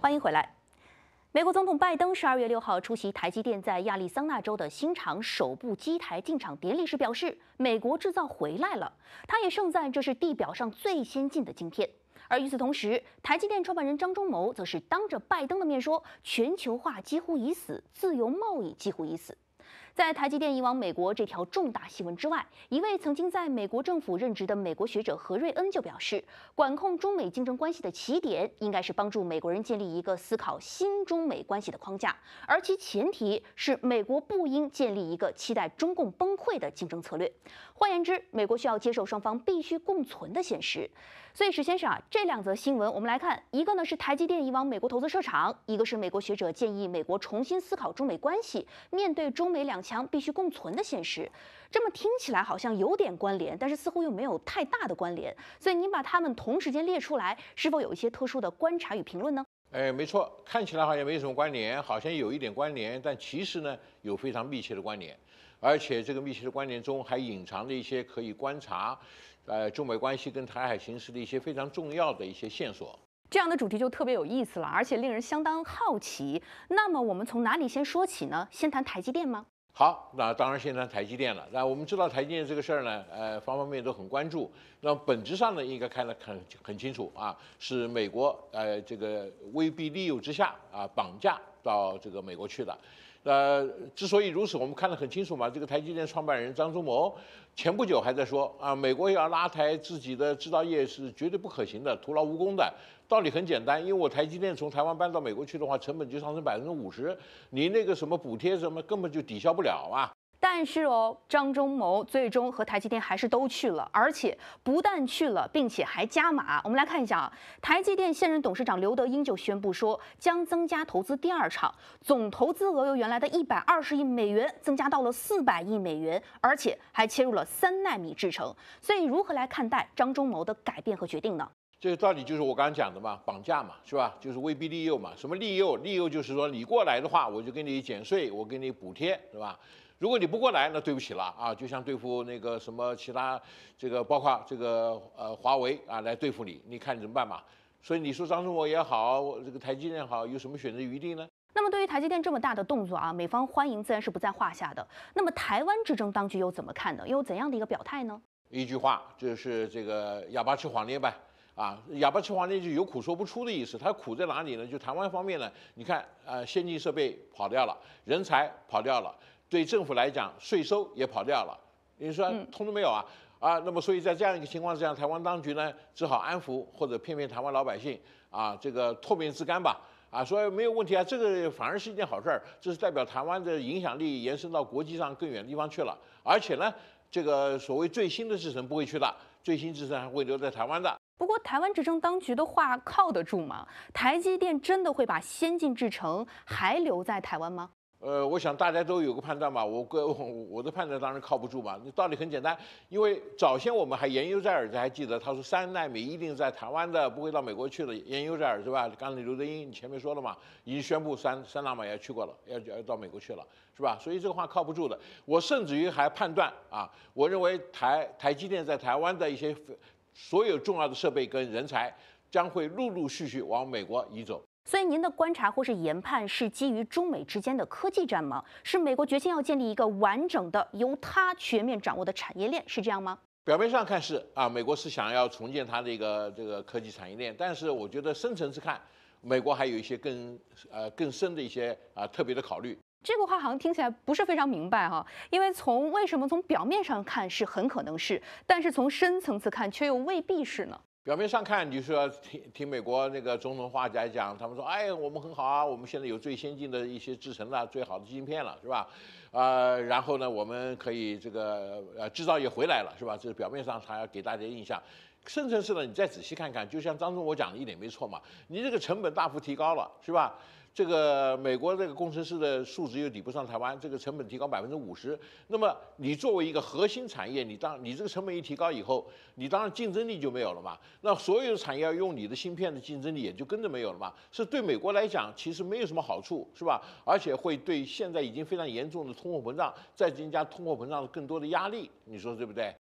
欢迎回来。美国总统拜登12月6号出席台积电在亚利桑那州的新厂首部机台进场典礼时表示，美国制造回来了。他也盛赞这是地表上最先进的晶片。而与此同时，台积电创办人张忠谋则是当着拜登的面说，全球化几乎已死，自由贸易几乎已死。在台积电移往美国这条重大新闻之外，一位曾经在美国政府任职的美国学者何瑞恩就表示，管控中美竞争关系的起点应该是帮助美国人建立一个思考新中美关系的框架，而其前提是美国不应建立一个期待中共崩溃的竞争策略。换言之，美国需要接受双方必须共存的现实。所以史先生这两则新闻我们来看，一个呢是台积电移往美国投资设厂，一个是美国学者建议美国重新思考中美关系，面对中美两强必须共存的现实。这么听起来好像有点关联，但是似乎又没有太大的关联。所以您把它们同时间列出来，是否有一些特殊的观察与评论呢？ 没错，看起来好像没什么关联，好像有一点关联，但其实呢有非常密切的关联，而且这个密切的关联中还隐藏着一些可以观察，中美关系跟台海形势的一些非常重要的一些线索。 这样的主题就特别有意思了，而且令人相当好奇。那么我们从哪里先说起呢？先谈台积电吗？ 好，那当然先谈台积电了。那我们知道台积电这个事儿呢，方方面面都很关注。那本质上呢，应该看得很清楚啊，是美国这个威逼利诱之下啊，绑架到这个美国去的。之所以如此，我们看得很清楚嘛。这个台积电创办人张忠谋前不久还在说啊，美国要拉抬自己的制造业是绝对不可行的，徒劳无功的。道理很简单，因为我台积电从台湾搬到美国去的话，成本就上升50%，你那个什么补贴什么根本就抵消不了啊。 但是张忠谋最终和台积电还是都去了，而且不但去了，并且还加码。我们来看一下台积电现任董事长刘德英就宣布说，将增加投资第二厂，总投资额由原来的120亿美元增加到了400亿美元，而且还切入了3奈米制程。所以如何来看待张忠谋的改变和决定呢？ 这个道理就是我刚刚讲的嘛，绑架嘛，是吧？就是威逼利诱嘛。什么利诱？利诱就是说你过来的话，我就给你减税，我给你补贴，是吧？如果你不过来，那对不起了啊，就像对付那个什么其他这个包括这个华为啊来对付你，你看你怎么办嘛？所以你说张忠谋也好，这个台积电也好，有什么选择余地呢？ 那么对于台积电这么大的动作美方欢迎自然是不在话下的。那么台湾执政当局又怎么看呢？又有怎样的一个表态呢？ 一句话就是这个哑巴吃黄连呗。哑巴吃黄连就有苦说不出的意思。它苦在哪里呢？就台湾方面呢，你看先进设备跑掉了，人才跑掉了，对政府来讲税收也跑掉了，你说通通没有啊？那么所以在这样一个情况之下，台湾当局呢只好安抚或者骗台湾老百姓这个唾面自干吧。说没有问题啊，这个反而是一件好事儿，这是代表台湾的影响力延伸到国际上更远的地方去了。而且呢，这个所谓最新的制程不会去的，最新制程还会留在台湾的。 不过，台湾执政当局的话靠得住吗？台积电真的会把先进制程还留在台湾吗？ 我想大家都有个判断吧，我的判断当然靠不住嘛。道理很简单，因为早先我们还言犹在耳，还记得他说3奈米一定在台湾的，不会到美国去的，言犹在耳是吧？刚才刘德英你前面说了嘛，已经宣布三纳米要去过了，要到美国去了，是吧？所以这个话靠不住的。我甚至于还判断我认为台积电在台湾的一些所有重要的设备跟人才将会陆陆续续往美国移走。 所以您的观察或是研判是基于中美之间的科技战吗？是美国决心要建立一个完整的由它全面掌握的产业链，是这样吗？ 表面上看是美国是想要重建它的一个这个科技产业链，但是我觉得深层次看，美国还有一些更深的一些特别的考虑。 这个话好像听起来不是非常明白因为为什么从表面上看是很可能是，但是从深层次看却又未必是呢？ 表面上看，你说听美国那个总统话来讲，他们说，我们很好啊，我们现在有最先进的一些制程了，最好的晶片了，是吧？然后呢，我们可以这个制造业回来了，是吧？这是表面上他要给大家印象。深层次呢，你再仔细看看，就像张忠谋讲的一点没错嘛，你这个成本大幅提高了，是吧？这个美国这个工程师的素质又抵不上台湾，这个成本提高50%。那么你作为一个核心产业，你这个成本一提高以后，你当然竞争力就没有了嘛。那所有的产业要用你的芯片的竞争力也就跟着没有了嘛。是对美国来讲其实没有什么好处，是吧？而且会对现在已经非常严重的通货膨胀再增加通货膨胀的更多的压力，你说对不对？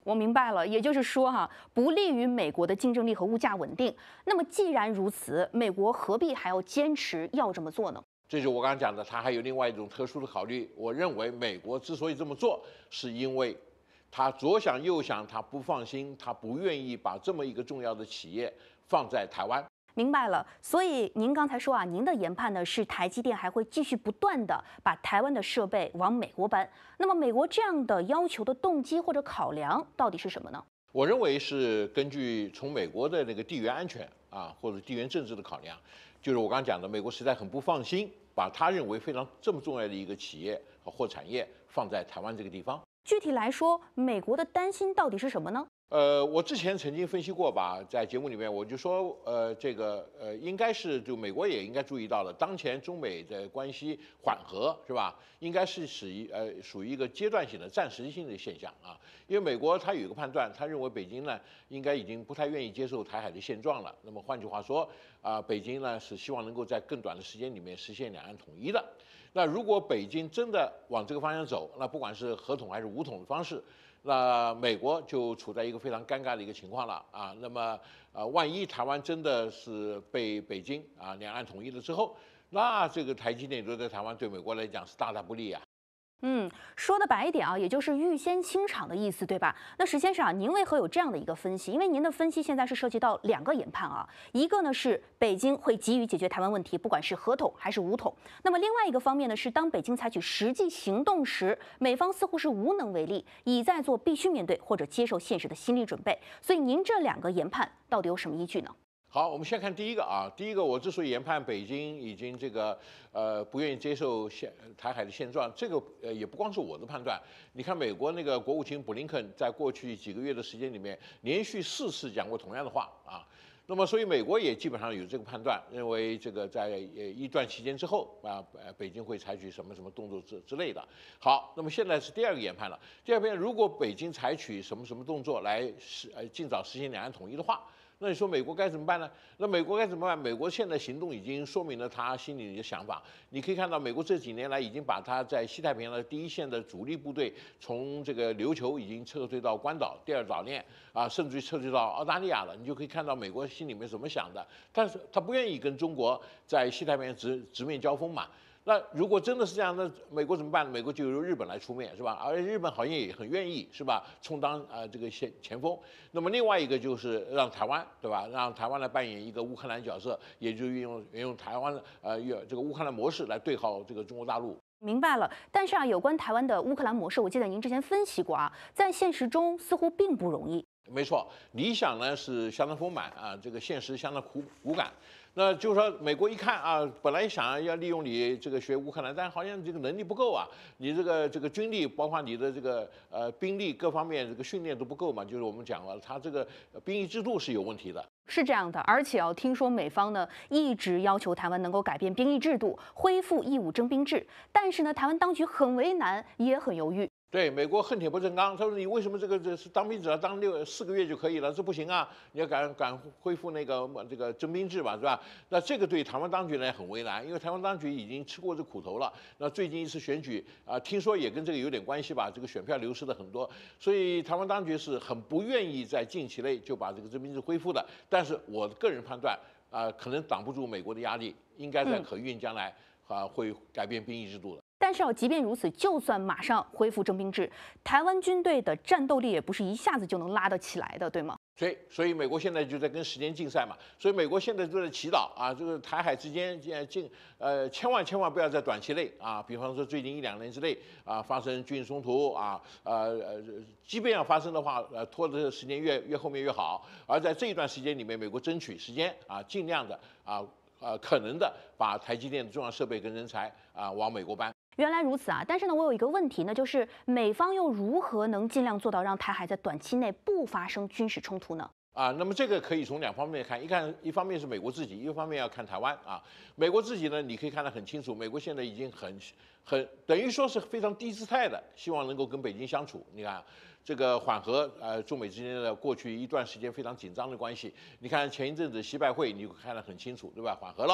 我明白了，也就是说不利于美国的竞争力和物价稳定。那么既然如此，美国何必还要坚持要这么做呢？ 这就是我刚刚讲的，它还有另外一种特殊的考虑。我认为美国之所以这么做，是因为他左想右想，他不放心，他不愿意把这么一个重要的企业放在台湾。 明白了，所以您刚才说您的研判呢是台积电还会继续不断的把台湾的设备往美国搬。那么美国这样的要求的动机或者考量到底是什么呢？ 我认为是根据从美国的那个地缘安全或者地缘政治的考量，就是我刚刚讲的，美国实在很不放心把他认为非常这么重要的一个企业或产业放在台湾这个地方。 具体来说，美国的担心到底是什么呢？ 我之前曾经分析过吧，在节目里面我就说，应该是就美国也应该注意到了，当前中美的关系缓和是吧？应该是属于一个阶段性的、暂时性的现象啊。因为美国他有一个判断，他认为北京呢应该已经不太愿意接受台海的现状了。那么换句话说北京呢是希望能够在更短的时间里面实现两岸统一的。那如果北京真的往这个方向走，那不管是合统还是武统的方式，那美国就处在一个非常尴尬的一个情况了那么万一台湾真的是被北京两岸统一了之后，那这个台积电留在台湾对美国来讲是大大不利啊。 说的白一点也就是预先清场的意思，对吧？那石先生您为何有这样的一个分析？因为您的分析现在是涉及到两个研判一个呢是北京会急于解决台湾问题，不管是合统还是武统。那么另外一个方面呢是，当北京采取实际行动时，美方似乎是无能为力，已在做必须面对或者接受现实的心理准备。所以您这两个研判到底有什么依据呢？ 好，我们先看第一个第一个，我之所以研判北京已经不愿意接受台海的现状，这个也不光是我的判断。你看美国那个国务卿布林肯在过去几个月的时间里面，连续4次讲过同样的话那么所以美国也基本上有这个判断，认为这个在一段期间之后北京会采取什么什么动作之类的。好，那么现在是第二个研判了。第二遍，如果北京采取什么什么动作来尽早实现两岸统一的话，那你说美国该怎么办呢？那美国该怎么办？美国现在行动已经说明了他心里的想法。你可以看到，美国这几年来已经把他在西太平洋的第一线的主力部队从这个琉球已经撤退到关岛、第二岛链甚至于撤退到澳大利亚了。你就可以看到美国心里面怎么想的。但是他不愿意跟中国在西太平洋直面交锋嘛。那如果真的是这样，那美国怎么办？美国就由日本来出面，是吧？而日本好像也很愿意，是吧？充当这个前锋。那么另外一个就是让台湾，对吧？让台湾来扮演一个乌克兰角色，也就运用台湾这个乌克兰模式来对抗这个中国大陆。 明白了，但是有关台湾的乌克兰模式，我记得您之前分析过在现实中似乎并不容易。 没错，理想呢是相当丰满这个现实相当骨感。那就是说，美国一看本来想要利用你这个学乌克兰，但好像这个能力不够你这个军力，包括你的这个兵力各方面这个训练都不够嘛。就是我们讲了，他这个兵役制度是有问题的。 是这样的，而且听说美方呢一直要求台湾能够改变兵役制度，恢复义务征兵制，但是呢，台湾当局很为难，也很犹豫。 对，美国恨铁不成钢，他说你为什么这是当兵只要当4个月就可以了？这不行你要赶恢复这个征兵制吧，是吧？那这个对台湾当局呢很为难，因为台湾当局已经吃过这苦头了。那最近一次选举听说也跟这个有点关系吧，这个选票流失了很多，所以台湾当局是很不愿意在近期内就把这个征兵制恢复的。但是我个人判断可能挡不住美国的压力，应该在可预将来会改变兵役制度的。 但是即便如此，就算马上恢复征兵制，台湾军队的战斗力也不是一下子就能拉得起来的，对吗？ 所以美国现在就在跟时间竞赛嘛。所以美国现在就在祈祷这个台海之间千万不要在短期内比方说最近1-2年之内发生军事冲突即便要发生的话拖的时间越后面越好。而在这一段时间里面，美国争取时间尽量的可能的把台积电的重要设备跟人才往美国搬。 原来如此但是呢，我有一个问题呢，就是美方又如何能尽量做到让台海在短期内不发生军事冲突呢？ 那么这个可以从2方面看，一方面是美国自己，一方面要看台湾美国自己呢，你可以看得很清楚，美国现在已经很等于说是非常低姿态的，希望能够跟北京相处。你看这个缓和中美之间的过去一段时间非常紧张的关系。你看前一阵子习拜会，你看得很清楚，对吧？缓和了。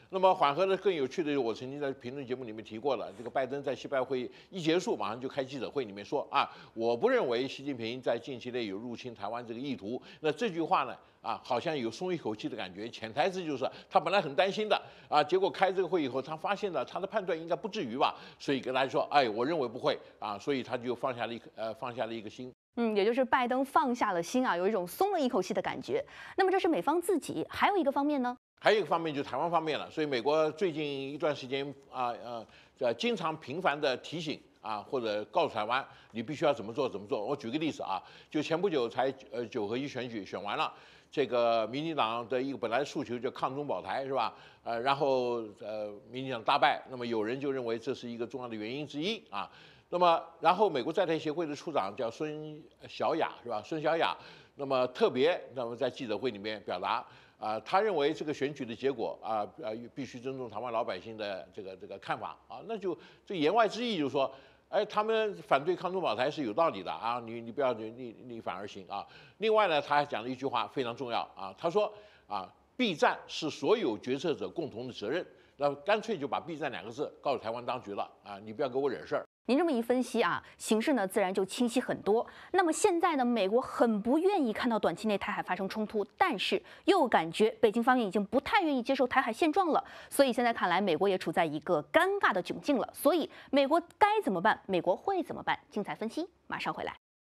那么缓和的更有趣的是，我曾经在评论节目里面提过了，这个拜登在西拜会议一结束，马上就开记者会，里面说啊，我不认为习近平在近期内有入侵台湾这个意图。那这句话呢，好像有松一口气的感觉，潜台词就是他本来很担心的结果开这个会以后，他发现了他的判断应该不至于吧，所以跟他说，哎，我认为不会所以他就放下了一个心。 也就是拜登放下了心有一种松了一口气的感觉。那么这是美方自己，还有一个方面呢？ 还有一个方面就是台湾方面了，所以美国最近一段时间经常频繁的提醒或者告诉台湾，你必须要怎么做怎么做。我举个例子就前不久才9合1选举选完了，这个民进党的一个本来诉求叫抗中保台是吧？然后民进党大败，那么有人就认为这是一个重要的原因之一那么然后美国在台协会的处长叫孙小雅是吧？孙小雅，那么在记者会里面表达。他认为这个选举的结果必须尊重台湾老百姓的这个看法那就这言外之意就是说，哎，他们反对抗中保台是有道理的你不要逆反而行另外呢，他还讲了一句话非常重要他说避战是所有决策者共同的责任，那干脆就把避战2个字告诉台湾当局了你不要给我惹事儿。 您这么一分析形势呢自然就清晰很多。那么现在呢，美国很不愿意看到短期内台海发生冲突，但是又感觉北京方面已经不太愿意接受台海现状了，所以现在看来，美国也处在一个尴尬的窘境了。所以美国该怎么办？美国会怎么办？精彩分析马上回来。